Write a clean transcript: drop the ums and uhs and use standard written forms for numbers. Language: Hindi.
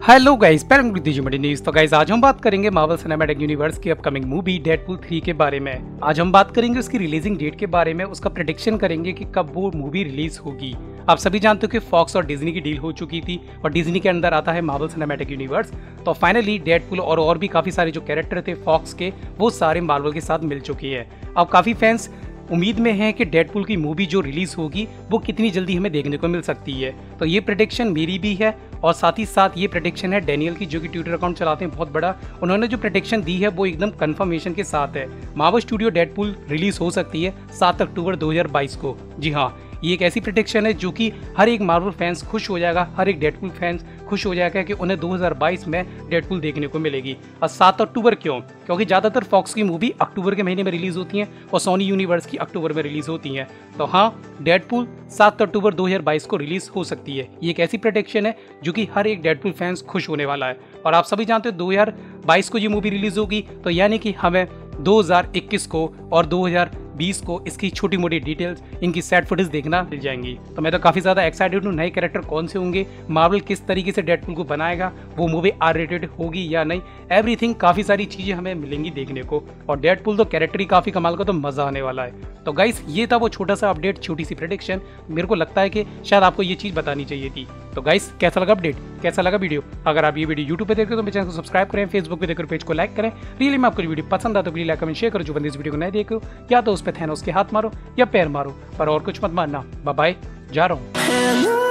Hello guys, news. तो गाइस आज हम बात करेंगे मार्वल सिनेमैटिक यूनिवर्स की अपकमिंग मूवी डेडपूल 3 के बारे में। आज हम बात करेंगे उसकी रिलीजिंग डेट के बारे में, उसका प्रेडिक्शन करेंगे कि कब वो मूवी रिलीज होगी। आप सभी जानते हो कि फॉक्स और डिज्नी की डील हो चुकी थी और डिज्नी के अंदर आता है मार्वल सिनेमैटिक यूनिवर्स। तो फाइनली डेडपूल और भी काफी सारे जो कैरेक्टर थे फॉक्स के, वो सारे मार्वल के साथ मिल चुके हैं। अब काफी फैंस उम्मीद में है कि डेडपूल की मूवी जो रिलीज होगी वो कितनी जल्दी हमें देखने को मिल सकती है। तो ये प्रेडिक्शन मेरी भी है और साथ ही साथ ये प्रेडिक्शन है डैनियल की, जो कि ट्विटर अकाउंट चलाते हैं बहुत बड़ा। उन्होंने जो प्रेडिक्शन दी है वो एकदम कंफर्मेशन के साथ है। मार्वल स्टूडियो डेडपूल रिलीज हो सकती है 7 अक्टूबर 2022 को। जी हाँ, ये एक ऐसी प्रेडिक्शन है जो कि हर एक मार्वल फैंस खुश हो जाएगा, हर एक डेडपूल फैंस खुश हो जाएगा कि उन्हें 2022 में डेडपूल देखने को मिलेगी। और 7 अक्टूबर क्यों? क्योंकि ज़्यादातर फॉक्स की मूवी अक्टूबर के महीने में रिलीज होती हैं और सोनी यूनिवर्स की अक्टूबर में रिलीज होती हैं। तो हाँ, डेडपूल 7 अक्टूबर 2022 को रिलीज हो सकती है। ये एक ऐसी प्रेडिक्शन है जो कि हर एक डेडपूल फैंस खुश होने वाला है। और आप सभी जानते हो 2022 को ये मूवी रिलीज होगी, तो यानी कि हमें 2021 को और 2020 को इसकी छोटी मोटी डिटेल्स, इनकी सेट फुटेज देखना मिल जाएंगी। तो मैं तो काफी ज्यादा एक्साइटेड हूँ। नए कैरेक्टर कौन से होंगे, मार्वल किस तरीके से डेडपूल को बनाएगा, वो मूवी आर रेटेड होगी या नहीं, एवरीथिंग, काफी सारी चीजें हमें मिलेंगी देखने को। और डेडपूल तो कैरेक्टर ही काफी कमाल का, तो मजा आने वाला है। तो गाइस, ये था वो छोटा सा अपडेट, छोटी सी प्रेडिक्शन। मेरे को लगता है कि शायद आपको ये चीज बतानी चाहिए थी। तो गाइस, कैसा लगा अपडेट, कैसा लगा वीडियो? अगर आप ये वीडियो यूट्यूब पे देख रहे हो तो मेरे चैनल को सब्सक्राइब करें, फेसबुक पे देखकर पेज को लाइक करें। रियली में आपको वीडियो पसंद आता तो प्लीज लाइक कमेंट शेयर करो। जो बंदे इस वीडियो को नहीं देख रहे हो, या तो उस पे थैनोस के हाथ मारो या पैर मारो, पर और कुछ मत मारना। बाय बाय, जा रहा हूँ।